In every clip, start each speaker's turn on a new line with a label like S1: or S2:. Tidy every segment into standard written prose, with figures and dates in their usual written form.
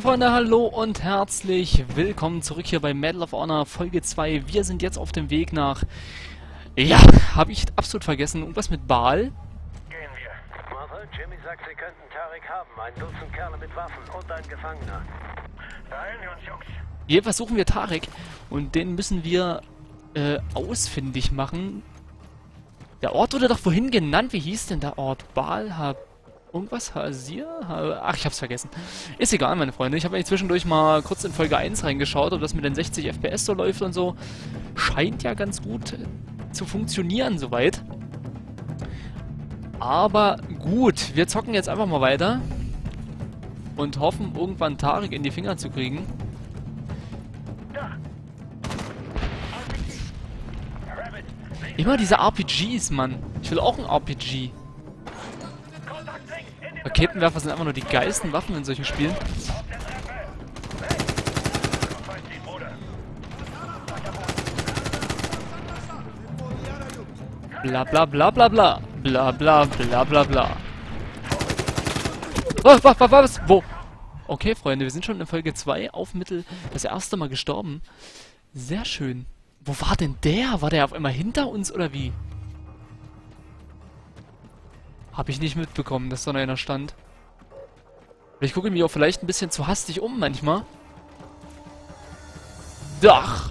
S1: Freunde, hallo und herzlich willkommen zurück hier bei Medal of Honor Folge 2. Wir sind jetzt auf dem Weg nach... Ja, habe ich absolut vergessen. Irgendwas mit Baal?
S2: Gehen wir. Martha, Jimmy sagt, sie könnten Tarek haben. Ein Dutzend Kerle mit Waffen und ein Gefangener. Beeilen wir uns, Jungs.
S1: Jedenfalls suchen wir Tarek und den müssen wir ausfindig machen. Der Ort wurde doch vorhin genannt. Wie hieß denn der Ort? Baal, irgendwas? Hasir? Ach, ich hab's vergessen. Ist egal, meine Freunde. Ich habe eigentlich zwischendurch mal kurz in Folge 1 reingeschaut, ob das mit den 60 FPS so läuft und so. Scheint ja ganz gut zu funktionieren soweit. Aber gut, wir zocken jetzt einfach mal weiter. Und hoffen, irgendwann Tarek in die Finger zu kriegen. Immer diese RPGs, Mann. Ich will auch ein RPG. Raketenwerfer sind einfach nur die geilsten Waffen in solchen Spielen. Bla bla bla bla bla. Bla bla bla bla bla. Was? Wo? Okay, Freunde, wir sind schon in Folge 2 auf Mittel das erste Mal gestorben. Sehr schön. Wo war denn der? War der auf einmal hinter uns oder wie? Habe ich nicht mitbekommen, dass da noch einer stand. Ich gucke mich auch vielleicht ein bisschen zu hastig um manchmal. Dach!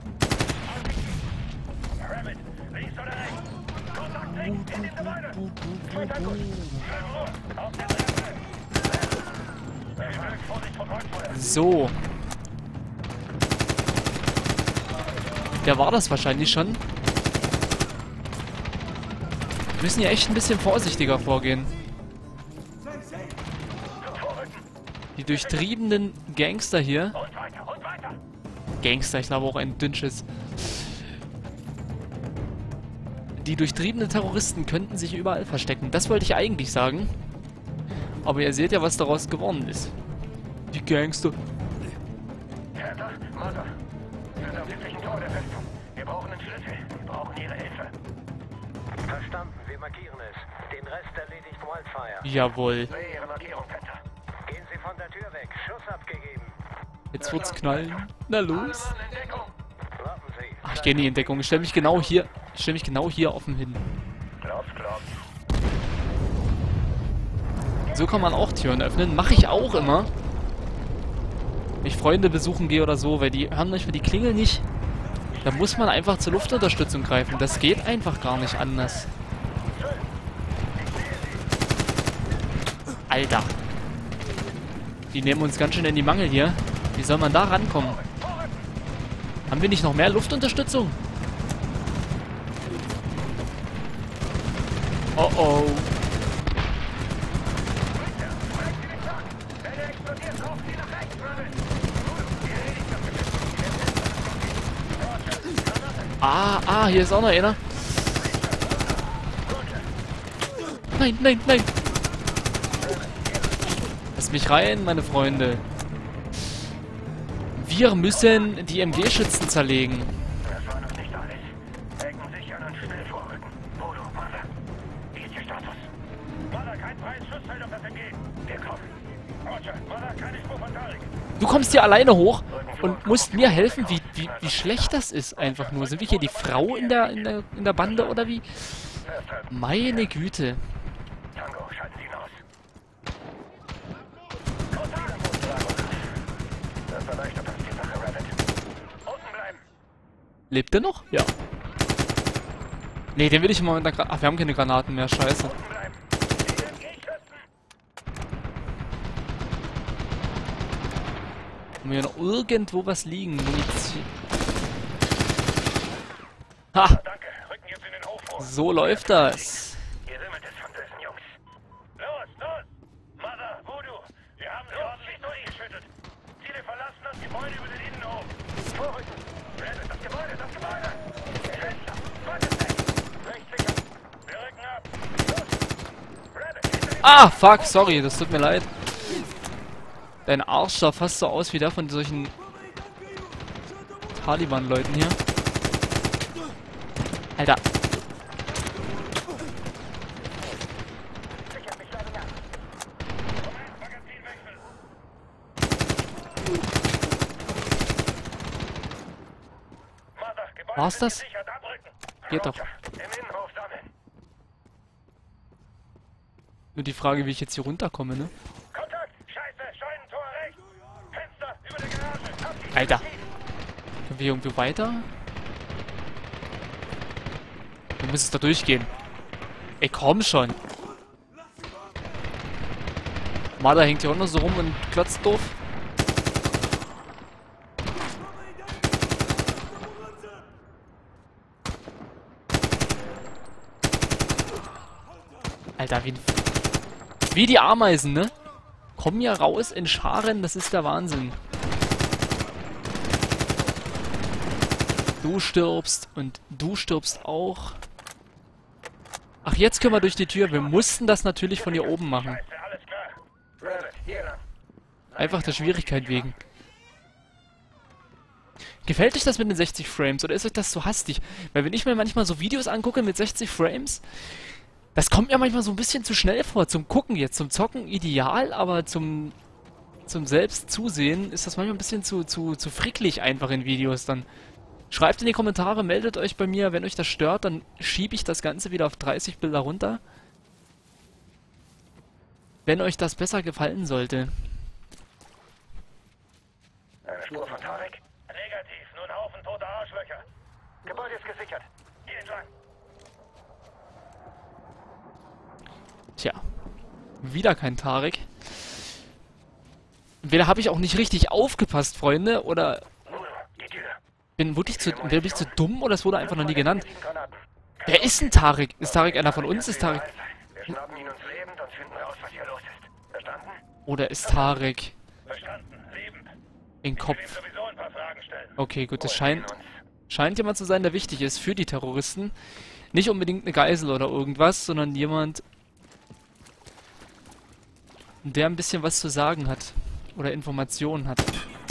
S1: So. Der war das wahrscheinlich schon. Wir müssen ja echt ein bisschen vorsichtiger vorgehen. Die durchtriebenen Gangster hier. Gangster, ich glaube auch ein Dünnschiss. Die durchtriebenen Terroristen könnten sich überall verstecken. Das wollte ich eigentlich sagen. Aber ihr seht ja, was daraus geworden ist. Die Gangster.
S2: Täter, Mother. Wir sind auf dem südlichen Tor der Festung. Wir brauchen einen Schlüssel. Wir brauchen Ihre Hilfe. Verstanden, wir markieren es. Den Rest erledigt Wildfire.
S1: Jawohl.
S2: Sehe Ihre Markierung, Täter. Gehen Sie von der Tür weg. Schuss abgegeben.
S1: Jetzt wird's knallen. Na los.
S2: Warten Sie.
S1: Ach, ich gehe in die Entdeckung. Ich stelle mich genau hier. Ich stelle mich genau hier offen hin.
S2: Klar.
S1: So kann man auch Türen öffnen. Mache ich auch immer. Wenn ich Freunde besuchen gehe oder so, weil die hören manchmal die Klingel nicht. Da muss man einfach zur Luftunterstützung greifen. Das geht einfach gar nicht anders. Alter. Die nehmen uns ganz schön in die Mangel hier. Wie soll man da rankommen? Haben wir nicht noch mehr Luftunterstützung? Oh oh. Hier ist auch noch einer. Nein. Lasst mich rein, meine Freunde. Wir müssen die MG-Schützen zerlegen.
S2: Das war noch nicht alles. Decken sich an und schnell vorrücken. Bodo, Mother. Wie ist Ihr Status? Mother, kein freies Schussfeld auf das MG. Wir kommen. Roger, Mother, keine Spur von Tarek.
S1: Du kommst hier alleine hoch und musst mir helfen, wie schlecht das ist einfach nur. Sind wir hier die Frau in der Bande oder wie? Meine Güte.
S2: Tango, schalten Sie ihn aus. Das erleichtert uns die Sache, Rabbit. Unten bleiben.
S1: Lebt der noch? Ja. Nee, den will ich mal mit einer Ach, wir haben keine Granaten mehr. Scheiße.
S2: Unten bleiben. Die MG-Schützen.
S1: Haben wir noch irgendwo was liegen? Munition. Ha!
S2: Danke, rücken jetzt in den Hof vor.
S1: So läuft das.
S2: Ihr wimmelt es von bösen Jungs. Los! Mother, Voodoo, wir haben sie ordentlich durchgeschüttet. Ziele verlassen das Gebäude über den Innenhof. Vorrücken! Rabbit, das Gebäude! Fenster! Zweite Deck! Rechts sicher! Wir rücken ab! Los! Rabbit, hinter dem...
S1: Ah, fuck, sorry, das tut mir leid. Dein Arsch sah fast so aus wie der von solchen Taliban-Leuten hier. Alter.
S2: Mother, Gebäude
S1: War's
S2: sind
S1: das?
S2: gesichert, abrücken.
S1: Geht doch.
S2: Roger, im Innenhof sammeln.
S1: Nur die Frage, wie ich jetzt hier runterkomme, ne?
S2: Kontakt! Scheiße! Scheunentor rechts! Fenster über der Garage! Hab die
S1: Alter.
S2: Tief.
S1: Können wir irgendwie weiter? Wir müssen es da durchgehen. Ey, komm schon. Marder hängt hier auch noch so rum und klotzt doof. Alter, wie die Ameisen, ne? Kommen ja raus in Scharen, das ist der Wahnsinn. Du stirbst und du stirbst auch. Ach, jetzt können wir durch die Tür. Wir mussten das natürlich von hier oben machen.
S2: Scheiße, alles klar. Rabbit, hier lang.
S1: Einfach der Schwierigkeit wegen. Gefällt euch das mit den 60 Frames oder ist euch das so hastig? Weil wenn ich mir manchmal so Videos angucke mit 60 Frames, das kommt mir manchmal so ein bisschen zu schnell vor. Zum Gucken jetzt, zum Zocken ideal, aber zum selbst Zusehen ist das manchmal ein bisschen zu fricklig einfach in Videos dann. Schreibt in die Kommentare, meldet euch bei mir, wenn euch das stört, dann schiebe ich das Ganze wieder auf 30 Bilder runter. Wenn euch das besser gefallen sollte.
S2: Eine Spur von Tarek? Negativ, nur ein Haufen toter Arschlöcher. Gebäude ist gesichert. Hier entlang.
S1: Tja, wieder kein Tarek. Entweder habe ich auch nicht richtig aufgepasst, Freunde, oder
S2: Udo, die Tür.
S1: bin wirklich zu dumm oder es wurde einfach noch nie genannt. Wer ist denn Tarek? Ist Tarek einer von uns? Ist Tarek...
S2: Wir schnappen ihn uns lebend und finden raus, was hier los ist. Verstanden?
S1: Oder ist Tarek
S2: Verstanden. Lebend.
S1: in
S2: Ich will ihm
S1: Kopf?
S2: sowieso ein paar Fragen stellen.
S1: Okay, gut, das
S2: Woher kennen
S1: scheint jemand zu sein, der wichtig ist für die Terroristen. Nicht unbedingt eine Geisel oder irgendwas, sondern jemand, der ein bisschen was zu sagen hat. Oder Informationen hat.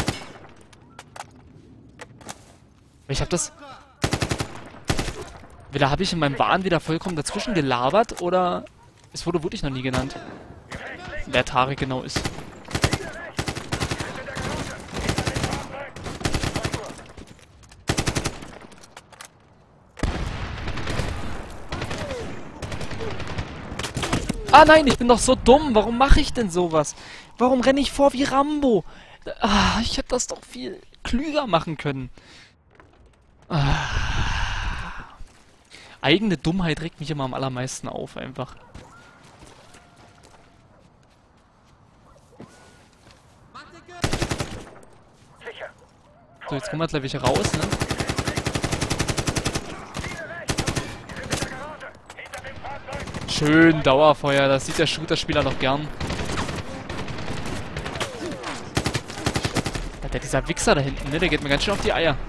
S1: Ich habe das... Entweder habe ich in meinem Wahn wieder vollkommen dazwischen gelabert, oder es wurde wirklich noch nie genannt. Wer Tarek genau ist. Ah nein, ich bin doch so dumm. Warum mache ich denn sowas? Warum renne ich vor wie Rambo? Ah, ich hätte das doch viel klüger machen können. Ah. Eigene Dummheit regt mich immer am allermeisten auf, einfach.
S2: Sicher.
S1: So, jetzt kommen wir gleich welche raus, ne?
S2: Hinter dem Fahrzeug.
S1: Schön Dauerfeuer, das sieht der Shooter-Spieler doch gern. Alter, dieser Wichser da hinten, ne? Der geht mir ganz schön auf die Eier.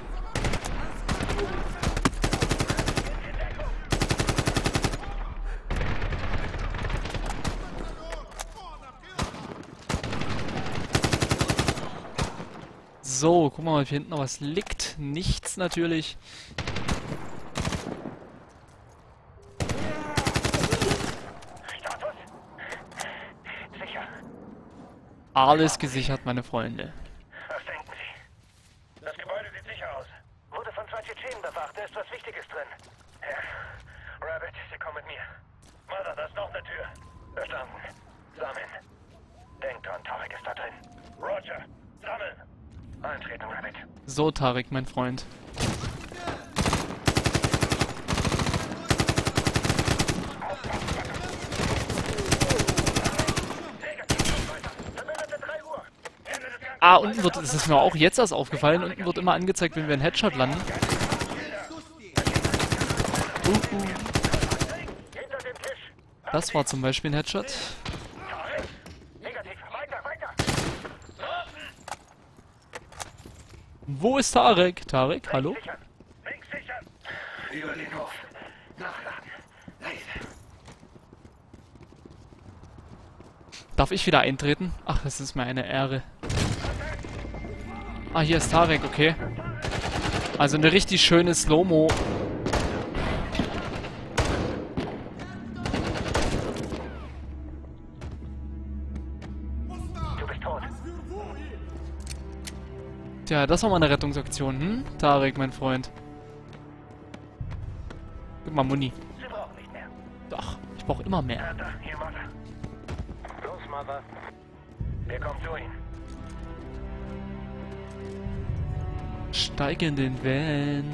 S1: So, gucken wir mal, ob hier hinten noch was liegt. Nichts natürlich.
S2: Status? Sicher.
S1: Alles gesichert, meine Freunde.
S2: Was denken Sie? Das Gebäude sieht sicher aus. Wurde von 2 Tschetschenen bewacht. Da ist was Wichtiges drin. Ja. Rabbit, Sie kommen mit mir. Mother, da ist noch eine Tür. Verstanden. Sammeln. Denkt dran, Tarek ist da drin. Roger. Sammeln. Eintreten, Rabbit.
S1: So, Tarek, mein Freund.
S2: Verbündete 3 Uhr. Ende des Ganzen.
S1: Ah, unten wird, es ist mir auch jetzt erst aufgefallen, unten wird immer angezeigt, wenn wir einen Headshot landen.
S2: Hinter dem Tisch.
S1: Das war zum Beispiel ein Headshot.
S2: Tarek. Negativ. Weiter, weiter.
S1: Wo ist Tarek? Tarek, hallo?
S2: Sichern. Links sichern. Über den Hof. Nachladen. Leise.
S1: Darf ich wieder eintreten? Ach, es ist mir eine Ehre. Ah, hier ist Tarek, okay. Also eine richtig schöne Slow-Mo.
S2: Du bist tot.
S1: Tja, das war mal eine Rettungsaktion, hm? Tarek, mein Freund. Gib mal Muni.
S2: Sie brauchen nicht mehr.
S1: Doch, ich brauche immer mehr.
S2: Da, hier, Mother. Los, Mother. Wir kommen zu Ihnen.
S1: Steig in den Van.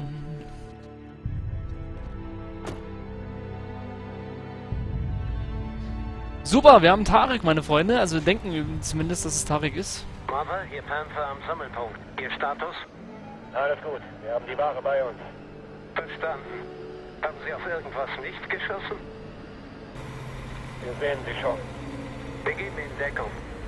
S1: Super, wir haben Tarek, meine Freunde. Also wir denken zumindest, dass es Tarek ist.
S2: Mother, hier Panther am Sammelpunkt. Ihr Status? Alles gut. Wir haben die Ware bei uns. Verstanden. Haben Sie auf irgendwas nicht geschossen? Wir sehen Sie schon. Wir geben Ihnen Deckung.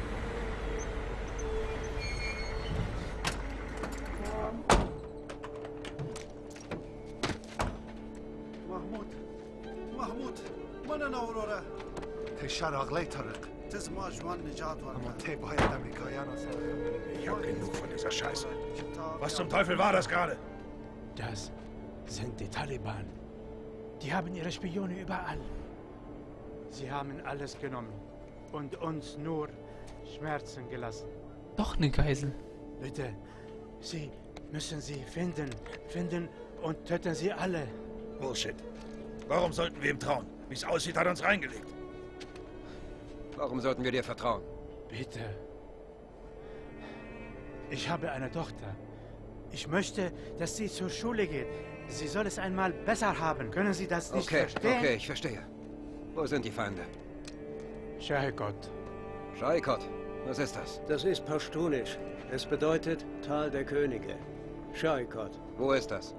S3: محمود من اورورا
S4: تشار اغلی طارق
S3: تسمع جوان نجات
S4: اما
S3: ورمه
S4: تی باید امریکایان
S5: Ich hab genug von dieser Scheiße. Was zum Teufel war das gerade?
S6: Das sind die Taliban. Die haben ihre Spione überall. Sie haben alles genommen und uns nur Schmerzen gelassen.
S1: Doch eine Geisel.
S6: Bitte, Sie müssen sie finden und töten sie alle.
S5: Bullshit. Warum sollten wir ihm trauen? Wie es aussieht, hat er uns reingelegt.
S7: Warum sollten wir dir vertrauen?
S6: Bitte. Ich habe eine Tochter. Ich möchte, dass sie zur Schule geht. Sie soll es einmal besser haben. Können Sie das nicht verstehen?
S7: Okay, ich verstehe. Wo sind die Feinde?
S6: Shaikot.
S7: Shaikot, was ist das?
S8: Das ist Pashtunisch. Es bedeutet Tal der Könige. Shaikot.
S7: Wo ist das?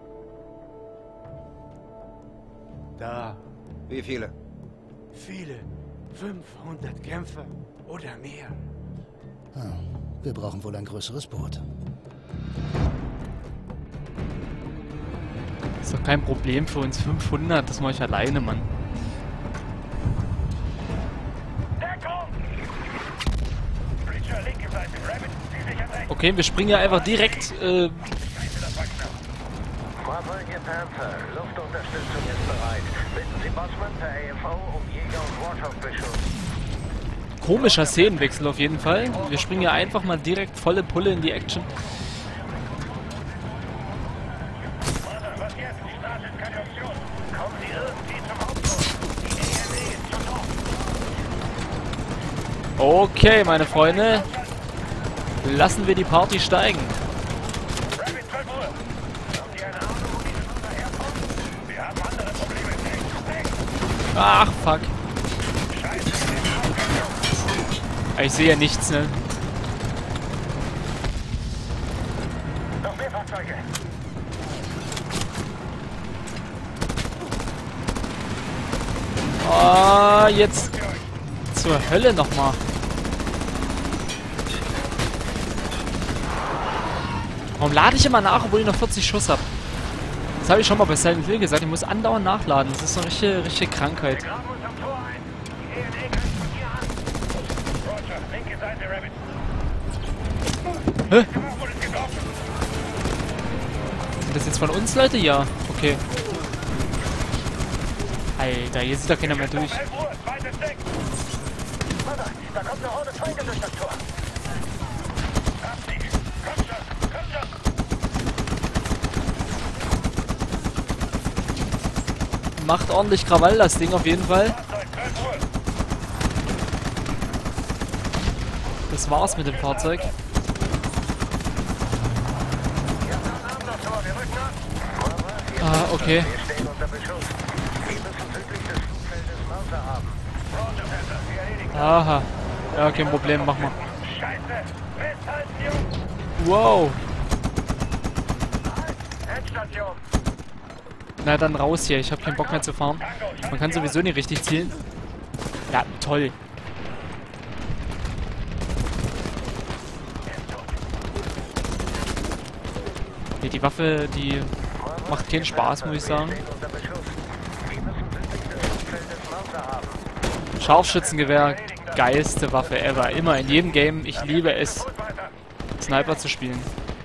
S6: Da.
S7: Wie viele?
S6: Viele. 500 Kämpfer oder mehr.
S9: Wir brauchen wohl ein größeres Boot.
S1: Ist doch kein Problem für uns. 500, das mache ich alleine, Mann.
S2: Deckung! Breacher, linke Seite. Rabbit, Sie sichern rechts.
S1: Okay, wir springen ja einfach direkt.
S2: Scheiße, das war knapp. Mother, hier Panther. Luftunterstützung ist bereit. Bitten Sie Bosman per AFO um Jäger und Warthog-Beschuss.
S1: Komischer Szenenwechsel auf jeden Fall. Wir springen ja einfach mal direkt volle Pulle in die Action.
S2: Mother, was jetzt? Die Straße ist keine Option. Kommen Sie irgendwie zum Hauptort. Die EME ist zu Nord.
S1: Okay, meine Freunde. Lassen wir die Party steigen.
S2: Rabbit, 12 Uhr. Haben Sie eine Ahnung, wo diese Nummer herkommt? Wir haben andere Probleme. Weg!
S1: Ach, fuck.
S2: Scheiße,
S1: Ich sehe ja nichts, ne?
S2: noch mehr Fahrzeuge.
S1: Oh, jetzt zur Hölle nochmal. Warum lade ich immer nach, obwohl ich noch 40 Schuss habe? Das habe ich schon mal bei Silent Hill gesagt. Ich muss andauernd nachladen. Das ist so eine richtige Krankheit.
S2: Wir graben uns am Tor ein. Die ENE greift von hier an. Roger, linke Seite, Rabbit.
S1: Hä?
S2: Wurde getroffen.
S1: Sind das jetzt von uns, Leute? Ja. Okay. Alter, hier sieht doch keiner mehr durch.
S2: 11 Uhr, zweites Deck. Mother, da kommt eine Horde Feinde durch das Tor. Hab sie. Komm schon, komm schon.
S1: Macht ordentlich Krawall, das Ding auf jeden Fall.
S2: Fahrzeug, 12 Uhr.
S1: Das war's mit dem Fahrzeug.
S2: Ja, dann haben das Tor, wir rücken ab.
S1: Ah, okay.
S2: Wir stehen unter Beschuss. Wir müssen südlich des Flugfeldes Mauser haben. Roger, Panther, Sie erledigen.
S1: Aha. Ja, kein Problem, mach mal.
S2: Scheiße. Festhalten, Jungs.
S1: Wow.
S2: Halt. Endstation.
S1: Na dann raus hier, ich habe keinen Bock mehr zu fahren. Man kann sowieso nicht richtig zielen. Ja, toll. Nee, die Waffe, die macht keinen Spaß, muss ich sagen.
S2: Unter Beschuss. Wir müssen südlich des Flugfeldes Mauser haben.
S1: Scharfschützengewehr, geilste Waffe ever. Immer in jedem Game. Ich liebe es,
S2: Gut weiter.
S1: Sniper zu spielen.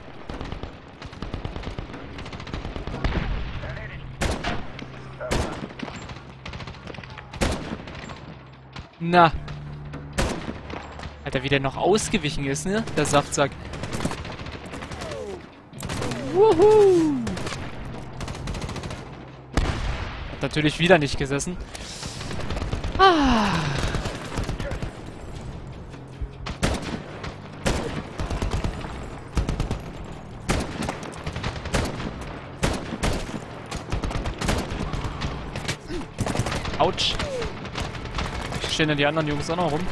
S1: Na. Alter, wie der noch ausgewichen ist, ne? Der Saftsack. Wuhu! Hat natürlich wieder nicht gesessen. Ah. Autsch. Stehen denn die anderen Jungs auch noch rum?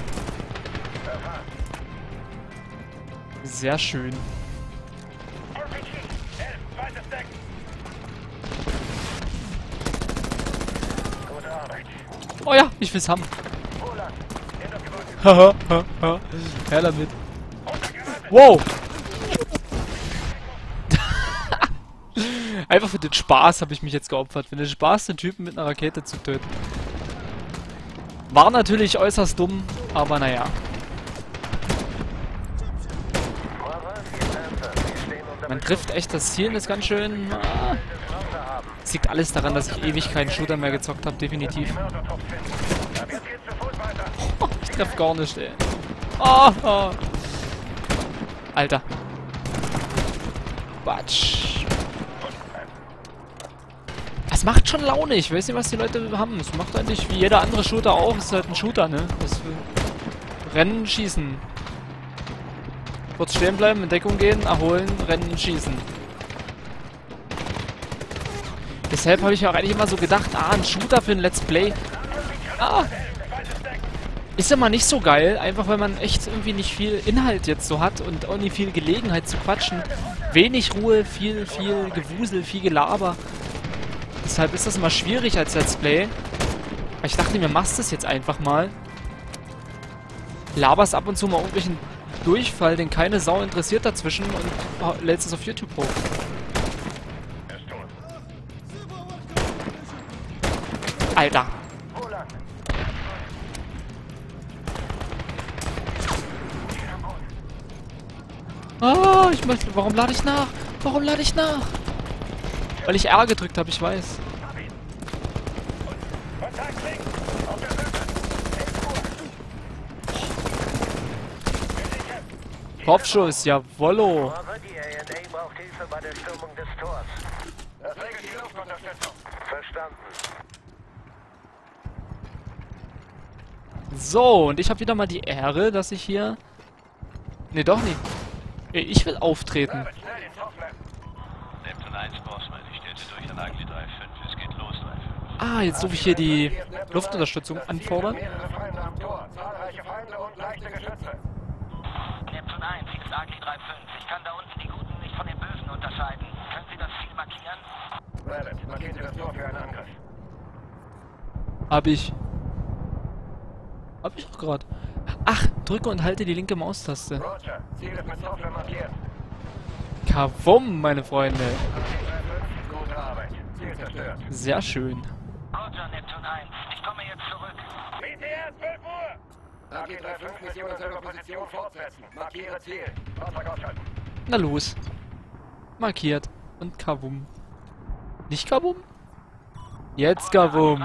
S1: Sehr schön. Oh ja, ich will's haben. Haha, haha. Her damit. Wow! Einfach für den Spaß habe ich mich jetzt geopfert. Für den Spaß, den Typen mit einer Rakete zu töten. War natürlich äußerst dumm, aber naja. Man trifft echt das Ziel, das ist ganz schön... Es liegt alles daran, dass ich ewig keinen Shooter mehr gezockt habe, definitiv. Oh, ich treff gar nicht, ey. Oh, oh. Alter. Batsch. Es macht schon Laune, ich weiß nicht, was die Leute haben. Es macht eigentlich wie jeder andere Shooter auch. Es ist halt ein Shooter, ne? Das Rennen, schießen. Kurz stehen bleiben, in Deckung gehen, erholen, rennen, schießen. Deshalb habe ich auch eigentlich immer so gedacht, ein Shooter für ein Let's Play. Ist immer nicht so geil, einfach weil man echt irgendwie nicht viel Inhalt jetzt so hat und auch nicht viel Gelegenheit zu quatschen. Wenig Ruhe, viel Gewusel, viel Gelaber. Deshalb ist das immer schwierig als Let's Play. Aber ich dachte mir, machst das jetzt einfach mal. Laberst ab und zu mal irgendwelchen Durchfall, den keine Sau interessiert dazwischen und lädst es auf YouTube hoch. Alter. Ah, ich möchte... Warum lade ich nach? Warum lade ich nach? Weil ich R gedrückt habe, ich weiß. Kopfschuss, jawollo.
S2: Die ANA braucht Hilfe bei der Stürmung des Tors. Das regelt die Luftunterstützung. Verstanden.
S1: So, und ich habe wieder mal die Ehre, dass ich hier... Ne, doch nicht. Ich will auftreten.
S2: Neptun 1, Bossman, ich stellte durch an Agli 3-5. Es geht los, 3-5.
S1: Ah, jetzt darf ich hier die Luftunterstützung anfordern.
S2: Mehrere Feinde am Tor, zahlreiche Feinde und leichte Geschütze. Neptun 1, hier ist Agli 3-5. Ich kann da unten die Guten nicht von den Bösen unterscheiden. Können Sie das Ziel markieren? Rabbit, markieren Sie das Tor für einen Angriff.
S1: Hab ich auch gerade. Ach, drücke und halte die linke Maustaste.
S2: Roger, Ziel ist mit Software markiert.
S1: Kavum, meine Freunde.
S2: Gute Arbeit. Ziel zerstört.
S1: Sehr schön.
S2: Roger, Neptun 1. Ich komme jetzt zurück. BTR, 12 Uhr! AG 3-5, Mission in selber Position fortsetzen. Markiere Ziel. Fahrzeug ausschalten.
S1: Na los. Markiert. Und Kavum. Nicht Kavum? Jetzt Kavum.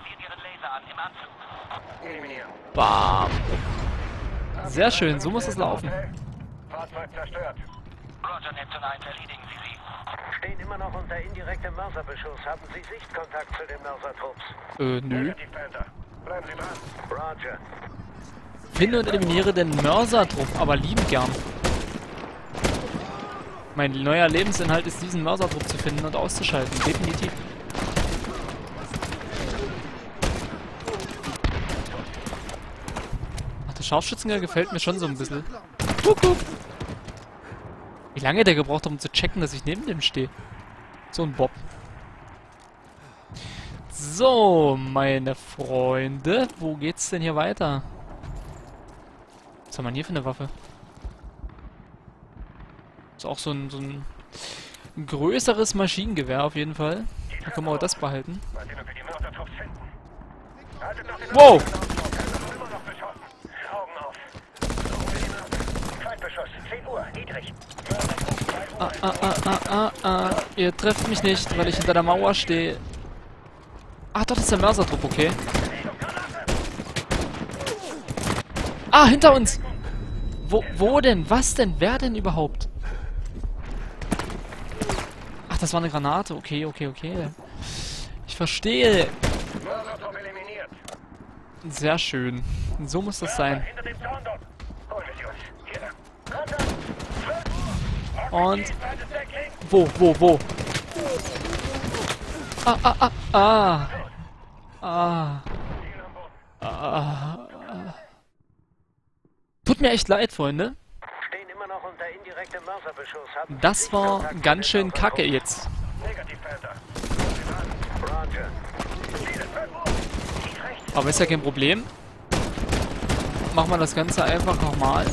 S1: Bam. Sehr schön, so muss es laufen.
S2: Fahrzeug zerstört. Roger, Neptun 1, erledigen Sie sie. Stehen immer noch unter indirektem Mörserbeschuss. Haben Sie Sichtkontakt zu den Mörsertrupps?
S1: Nö.
S2: Bleiben Sie dran. Roger.
S1: Finde und eliminiere den Mörsertrupp, aber liebend gern. Mein neuer Lebensinhalt ist, diesen Mörsertrupp zu finden und auszuschalten. Definitiv. Ach, der Scharfschützengewehr gefällt mir schon so ein bisschen. Guck. Wie lange der gebraucht hat, um zu checken, dass ich neben dem stehe. So ein Bob. So, meine Freunde. Wo geht's denn hier weiter? Was haben wir hier für eine Waffe? Ist auch so ein größeres Maschinengewehr auf jeden Fall. Da können wir auch das behalten. Wow! Ihr trefft mich nicht, weil ich hinter der Mauer stehe. Ach, das ist der Mörsertrupp, okay. Ah, hinter uns! Wo denn? Was denn? Wer denn überhaupt? das war eine Granate. Okay, okay, okay. Ich verstehe.
S2: Mörsertrupp eliminiert.
S1: Sehr schön. So muss das sein.
S2: Hinter dem Zaun dort. Holen wir sie uns. Hier.
S1: Und... Wo? Tut mir echt leid, Freunde.
S8: Stehen immer noch unter indirektem Mörserbeschuss.
S1: Das war ganz schön kacke jetzt. Aber ist ja kein Problem. Machen wir das Ganze einfach nochmal.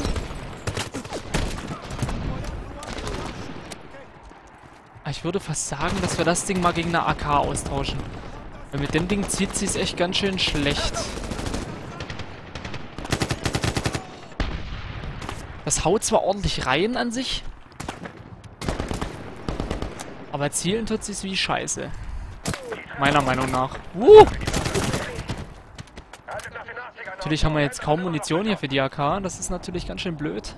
S1: Ich würde fast sagen, dass wir das Ding mal gegen eine AK austauschen. Weil mit dem Ding zieht sie es echt ganz schön schlecht. Das haut zwar ordentlich rein an sich, aber zielen tut sie es wie Scheiße. Meiner Meinung nach. Natürlich haben wir jetzt kaum Munition hier für die AK. Das ist natürlich ganz schön blöd.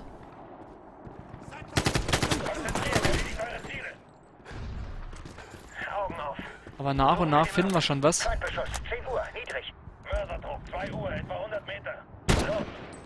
S1: Aber nach und nach finden wir schon was.
S2: 10 Uhr, niedrig. Mörserdruck, 2 Uhr, etwa 100 Meter. Los.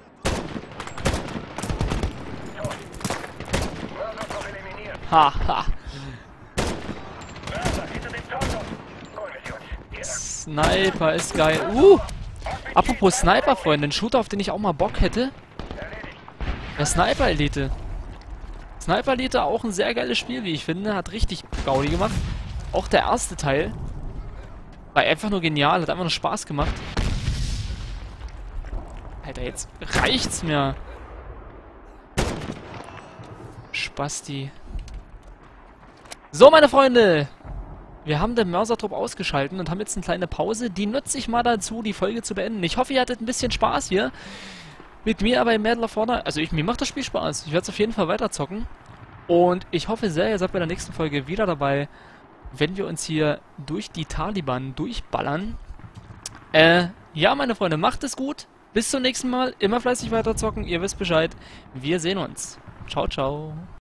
S2: Mörsertrupp eliminiert.
S1: Haha.
S2: Mörser, hinter dem Zaun dort. Holen wir sie uns. Hier.
S1: Sniper ist geil. Apropos Sniper, Freunde. Ein Shooter, auf den ich auch mal Bock hätte. Der Sniper Elite. Sniper Elite, auch ein sehr geiles Spiel, wie ich finde. Hat richtig Gaudi gemacht. Auch der erste Teil war einfach nur genial, hat einfach nur Spaß gemacht. Alter, jetzt reicht's mir. Spasti. So, meine Freunde. Wir haben den Mörsertrupp ausgeschalten und haben jetzt eine kleine Pause. Die nutze ich mal dazu, die Folge zu beenden. Ich hoffe, ihr hattet ein bisschen Spaß hier. Mit mir aber im Medal of Honor. Also mir macht das Spiel Spaß. Ich werde es auf jeden Fall weiterzocken. Und ich hoffe sehr, ihr seid bei der nächsten Folge wieder dabei, wenn wir uns hier durch die Taliban durchballern. Ja, meine Freunde, macht es gut. Bis zum nächsten Mal. Immer fleißig weiterzocken. Ihr wisst Bescheid. Wir sehen uns. Ciao, ciao.